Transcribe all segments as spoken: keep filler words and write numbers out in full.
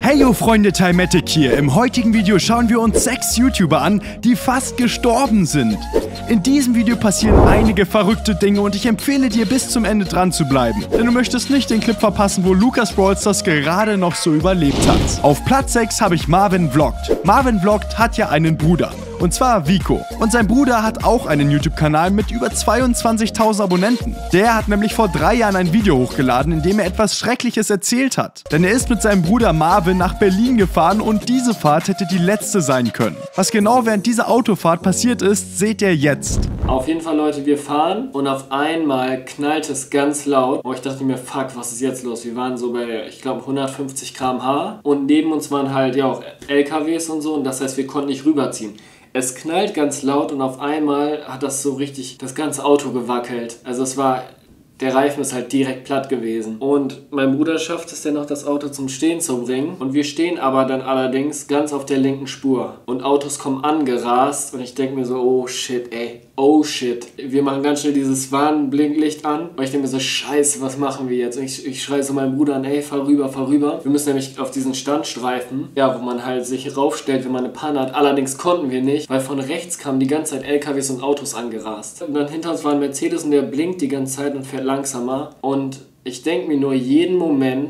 Hey yo Freunde, Timatic hier. Im heutigen Video schauen wir uns sechs YouTuber an, die fast gestorben sind. In diesem Video passieren einige verrückte Dinge und ich empfehle dir bis zum Ende dran zu bleiben. Denn du möchtest nicht den Clip verpassen, wo Lukas Brawl Stars gerade noch so überlebt hat. Auf Platz sechs habe ich Marvin Vlogt. Marvin Vlogt hat ja einen Bruder. Und zwar Vico. Und sein Bruder hat auch einen YouTube-Kanal mit über zweiundzwanzigtausend Abonnenten. Der hat nämlich vor drei Jahren ein Video hochgeladen, in dem er etwas Schreckliches erzählt hat. Denn er ist mit seinem Bruder Marvin nach Berlin gefahren und diese Fahrt hätte die letzte sein können. Was genau während dieser Autofahrt passiert ist, seht ihr jetzt. Auf jeden Fall, Leute, wir fahren und auf einmal knallt es ganz laut. Oh, ich dachte mir, fuck, was ist jetzt los? Wir waren so bei, ich glaube, hundertfünfzig Kilometer pro Stunde und neben uns waren halt ja auch L K Ws und so und das heißt, wir konnten nicht rüberziehen. Es knallt ganz laut und auf einmal hat das so richtig das ganze Auto gewackelt. Also es war, der Reifen ist halt direkt platt gewesen. Und mein Bruder schafft es dann noch, das Auto zum Stehen zu bringen. Und wir stehen aber dann allerdings ganz auf der linken Spur. Und Autos kommen angerast und ich denke mir so, oh shit, ey. Oh shit. Wir machen ganz schnell dieses Warnblinklicht an. Und ich denke mir so, scheiße, was machen wir jetzt? Und ich, ich schreie so meinen Bruder an, ey, fahr rüber, fahr rüber. Wir müssen nämlich auf diesen Standstreifen, ja, wo man halt sich raufstellt, wenn man eine Panne hat. Allerdings konnten wir nicht, weil von rechts kamen die ganze Zeit L K Ws und Autos angerast. Und dann hinter uns war ein Mercedes und der blinkt die ganze Zeit und fährt langsamer. Und ich denke mir nur, jeden Moment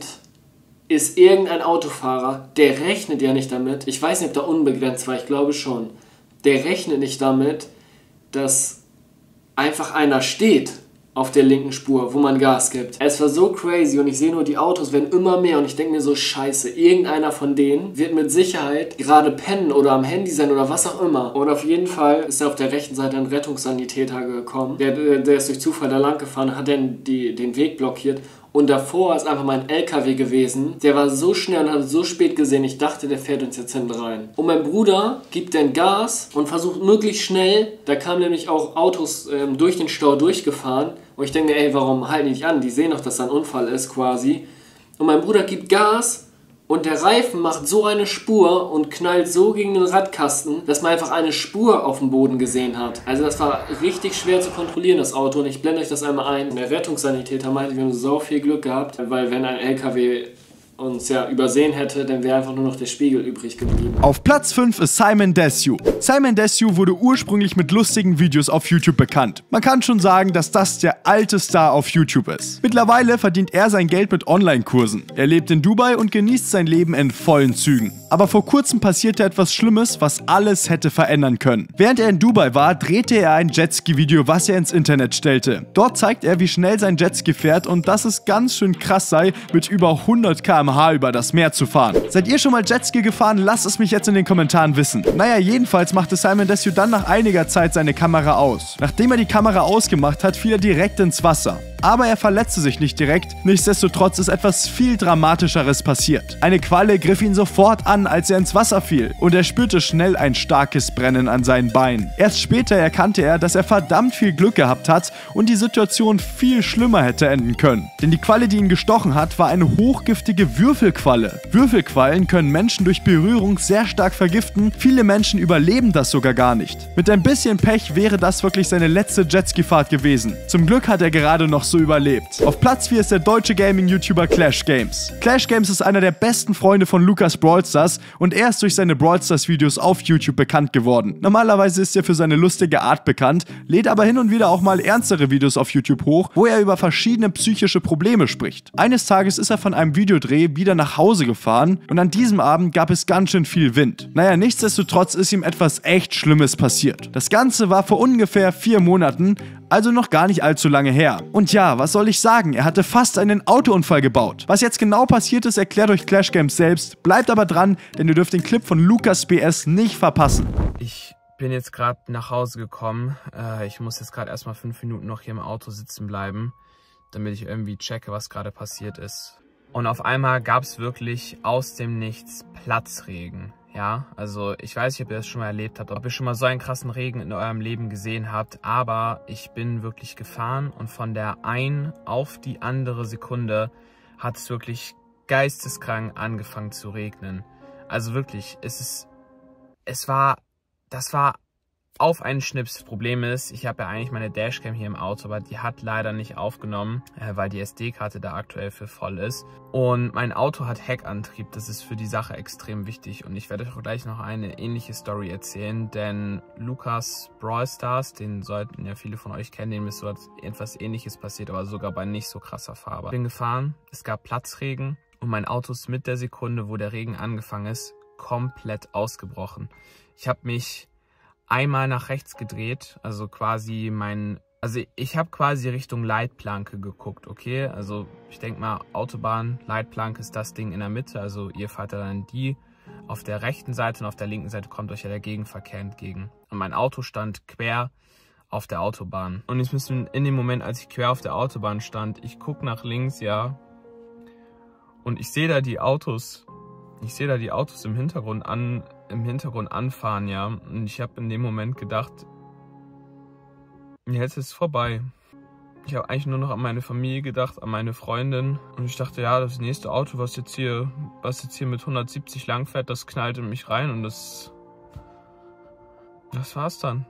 ist irgendein Autofahrer, der rechnet ja nicht damit. Ich weiß nicht, ob der unbegrenzt war, ich glaube schon. Der rechnet nicht damit, dass einfach einer steht auf der linken Spur, wo man Gas gibt. Es war so crazy und ich sehe nur, die Autos werden immer mehr und ich denke mir so, scheiße, irgendeiner von denen wird mit Sicherheit gerade pennen oder am Handy sein oder was auch immer. Und auf jeden Fall ist da auf der rechten Seite ein Rettungssanitäter gekommen. Der, der, der ist durch Zufall da lang gefahren, hat dann die, den Weg blockiert. Und davor ist einfach mein L K W gewesen. Der war so schnell und hat so spät gesehen, ich dachte, der fährt uns jetzt hinten rein. Und mein Bruder gibt dann Gas und versucht möglichst schnell, da kamen nämlich auch Autos ähm, durch den Stau durchgefahren. Und ich denke mir, ey, warum halten die nicht an? Die sehen doch, dass da ein Unfall ist quasi. Und mein Bruder gibt Gas und der Reifen macht so eine Spur und knallt so gegen den Radkasten, dass man einfach eine Spur auf dem Boden gesehen hat. Also das war richtig schwer zu kontrollieren, das Auto. Und ich blende euch das einmal ein. Der Rettungssanitäter meinte, wir haben so viel Glück gehabt, weil wenn ein L K W uns ja übersehen hätte, dann wäre einfach nur noch der Spiegel übrig geblieben. Auf Platz fünf ist Simon Desue. Simon Desue wurde ursprünglich mit lustigen Videos auf YouTube bekannt. Man kann schon sagen, dass das der alte Star auf YouTube ist. Mittlerweile verdient er sein Geld mit Online-Kursen. Er lebt in Dubai und genießt sein Leben in vollen Zügen. Aber vor kurzem passierte etwas Schlimmes, was alles hätte verändern können. Während er in Dubai war, drehte er ein Jetski-Video, was er ins Internet stellte. Dort zeigt er, wie schnell sein Jetski fährt und dass es ganz schön krass sei, mit über hundert Kilometer pro Stunde über das Meer zu fahren. Seid ihr schon mal Jetski gefahren? Lasst es mich jetzt in den Kommentaren wissen. Naja, jedenfalls machte Simon Desue dann nach einiger Zeit seine Kamera aus. Nachdem er die Kamera ausgemacht hat, fiel er direkt ins Wasser. Aber er verletzte sich nicht direkt, nichtsdestotrotz ist etwas viel Dramatischeres passiert. Eine Qualle griff ihn sofort an, als er ins Wasser fiel und er spürte schnell ein starkes Brennen an seinen Beinen. Erst später erkannte er, dass er verdammt viel Glück gehabt hat und die Situation viel schlimmer hätte enden können. Denn die Qualle, die ihn gestochen hat, war eine hochgiftige Würfelqualle. Würfelquallen können Menschen durch Berührung sehr stark vergiften, viele Menschen überleben das sogar gar nicht. Mit ein bisschen Pech wäre das wirklich seine letzte Jetski-Fahrt gewesen. Zum Glück hat er gerade noch so überlebt. Auf Platz vier ist der deutsche Gaming-YouTuber Clash Games. Clash Games ist einer der besten Freunde von Lukas Brawl Stars und er ist durch seine Brawl Stars Videos auf YouTube bekannt geworden. Normalerweise ist er für seine lustige Art bekannt, lädt aber hin und wieder auch mal ernstere Videos auf YouTube hoch, wo er über verschiedene psychische Probleme spricht. Eines Tages ist er von einem Videodreh wieder nach Hause gefahren und an diesem Abend gab es ganz schön viel Wind. Naja, nichtsdestotrotz ist ihm etwas echt Schlimmes passiert. Das Ganze war vor ungefähr vier Monaten, also noch gar nicht allzu lange her. Und ja, was soll ich sagen, er hatte fast einen Autounfall gebaut. Was jetzt genau passiert ist, erklärt euch Clash Games selbst. Bleibt aber dran, denn ihr dürft den Clip von Lukas B S nicht verpassen. Ich bin jetzt gerade nach Hause gekommen. Äh, ich muss jetzt gerade erstmal fünf Minuten noch hier im Auto sitzen bleiben, damit ich irgendwie checke, was gerade passiert ist. Und auf einmal gab es wirklich aus dem Nichts Platzregen. Ja, also ich weiß nicht, ob ihr das schon mal erlebt habt, ob ihr schon mal so einen krassen Regen in eurem Leben gesehen habt, aber ich bin wirklich gefahren und von der einen auf die andere Sekunde hat es wirklich geisteskrank angefangen zu regnen. Also wirklich, es ist, es war, das war auf einen Schnips. Problem ist, ich habe ja eigentlich meine Dashcam hier im Auto, aber die hat leider nicht aufgenommen, äh, weil die S D-Karte da aktuell für voll ist. Und mein Auto hat Heckantrieb, das ist für die Sache extrem wichtig. Und ich werde euch auch gleich noch eine ähnliche Story erzählen, denn Lukas Brawl Stars, den sollten ja viele von euch kennen, dem ist so etwas Ähnliches passiert, aber sogar bei nicht so krasser Farbe. Ich bin gefahren, es gab Platzregen und mein Auto ist mit der Sekunde, wo der Regen angefangen ist, komplett ausgebrochen. Ich habe mich einmal nach rechts gedreht, also quasi mein, also ich habe quasi Richtung Leitplanke geguckt, okay? Also ich denke mal, Autobahn, Leitplanke ist das Ding in der Mitte, also ihr fahrt dann die auf der rechten Seite und auf der linken Seite kommt euch ja der Gegenverkehr entgegen. Und mein Auto stand quer auf der Autobahn. Und ich müssen in dem Moment, als ich quer auf der Autobahn stand, ich gucke nach links, ja, und ich sehe da die Autos, ich sehe da die Autos im Hintergrund an, im Hintergrund anfahren, ja. Und ich habe in dem Moment gedacht, jetzt ist es vorbei. Ich habe eigentlich nur noch an meine Familie gedacht, an meine Freundin. Und ich dachte, ja, das nächste Auto, was jetzt hier, was jetzt hier mit hundertsiebzig lang fährt, das knallt in mich rein und das, das war's dann.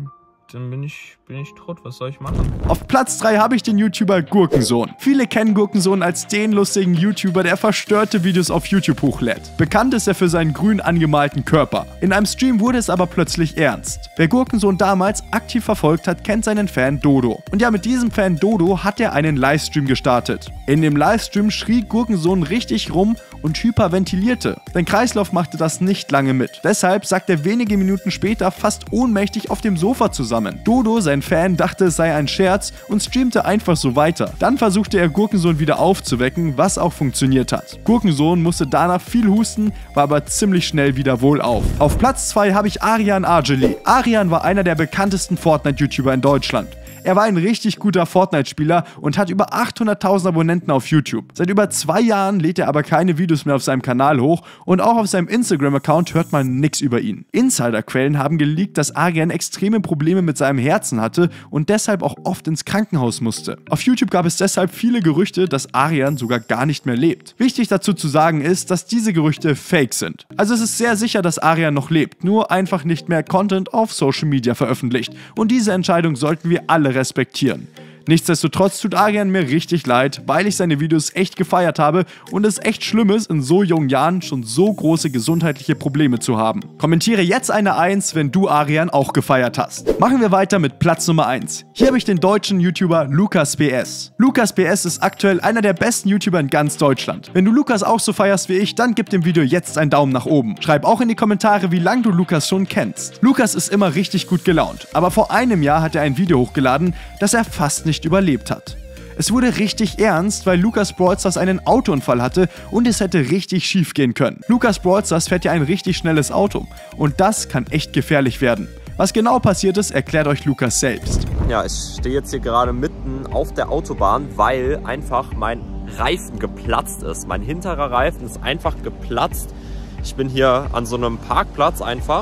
Dann bin ich, bin ich tot. Was soll ich machen? Auf Platz drei habe ich den YouTuber Gurkensohn. Viele kennen Gurkensohn als den lustigen YouTuber, der verstörte Videos auf YouTube hochlädt. Bekannt ist er für seinen grün angemalten Körper. In einem Stream wurde es aber plötzlich ernst. Wer Gurkensohn damals aktiv verfolgt hat, kennt seinen Fan Dodo. Und ja, mit diesem Fan Dodo hat er einen Livestream gestartet. In dem Livestream schrie Gurkensohn richtig rum und hyperventilierte. Sein Kreislauf machte das nicht lange mit. Deshalb sagt er wenige Minuten später fast ohnmächtig auf dem Sofa zusammen. Dodo, sein Fan, dachte, es sei ein Scherz und streamte einfach so weiter. Dann versuchte er Gurkensohn wieder aufzuwecken, was auch funktioniert hat. Gurkensohn musste danach viel husten, war aber ziemlich schnell wieder wohlauf. Auf Platz zwei habe ich Arian Argeli. Arian war einer der bekanntesten Fortnite-YouTuber in Deutschland. Er war ein richtig guter Fortnite-Spieler und hat über achthunderttausend Abonnenten auf YouTube. Seit über zwei Jahren lädt er aber keine Videos mehr auf seinem Kanal hoch und auch auf seinem Instagram-Account hört man nichts über ihn. Insiderquellen haben geleakt, dass Arian extreme Probleme mit seinem Herzen hatte und deshalb auch oft ins Krankenhaus musste. Auf YouTube gab es deshalb viele Gerüchte, dass Arian sogar gar nicht mehr lebt. Wichtig dazu zu sagen ist, dass diese Gerüchte fake sind. Also es ist sehr sicher, dass Arian noch lebt, nur einfach nicht mehr Content auf Social Media veröffentlicht. Und diese Entscheidung sollten wir alle respektieren. Nichtsdestotrotz tut Arian mir richtig leid, weil ich seine Videos echt gefeiert habe und es echt schlimm ist, in so jungen Jahren schon so große gesundheitliche Probleme zu haben. Kommentiere jetzt eine eins, wenn du Arian auch gefeiert hast. Machen wir weiter mit Platz Nummer eins. Hier habe ich den deutschen YouTuber Lukas B S. Lukas B S ist aktuell einer der besten YouTuber in ganz Deutschland. Wenn du Lukas auch so feierst wie ich, dann gib dem Video jetzt einen Daumen nach oben. Schreib auch in die Kommentare, wie lange du Lukas schon kennst. Lukas ist immer richtig gut gelaunt, aber vor einem Jahr hat er ein Video hochgeladen, das er fast nicht überlebt hat. Es wurde richtig ernst, weil Lukas Brawl Stars einen Autounfall hatte und es hätte richtig schief gehen können. Lukas Brawl Stars fährt ja ein richtig schnelles Auto und das kann echt gefährlich werden. Was genau passiert ist, erklärt euch Lukas selbst. Ja, ich stehe jetzt hier gerade mitten auf der Autobahn, weil einfach mein Reifen geplatzt ist. Mein hinterer Reifen ist einfach geplatzt. Ich bin hier an so einem Parkplatz einfach.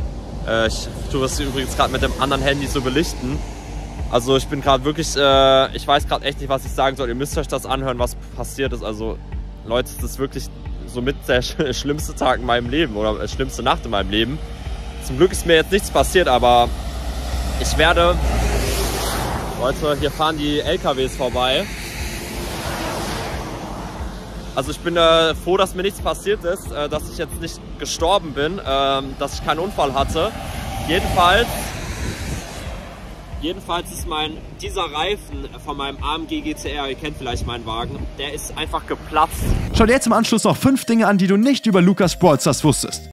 Äh, ich tue das übrigens gerade mit dem anderen Handy so belichten. Also ich bin gerade wirklich, äh, ich weiß gerade echt nicht, was ich sagen soll. Ihr müsst euch das anhören, was passiert ist. Also Leute, das ist wirklich somit der schlimmste Tag in meinem Leben oder die schlimmste Nacht in meinem Leben. Zum Glück ist mir jetzt nichts passiert, aber ich werde... Leute, hier fahren die L K Ws vorbei. Also ich bin äh, froh, dass mir nichts passiert ist, äh, dass ich jetzt nicht gestorben bin, äh, dass ich keinen Unfall hatte. Jedenfalls... Jedenfalls ist mein, dieser Reifen von meinem A M G G T R, ihr kennt vielleicht meinen Wagen, der ist einfach geplatzt. Schau dir jetzt im Anschluss noch fünf Dinge an, die du nicht über Lukas Brawl Stars wusstest.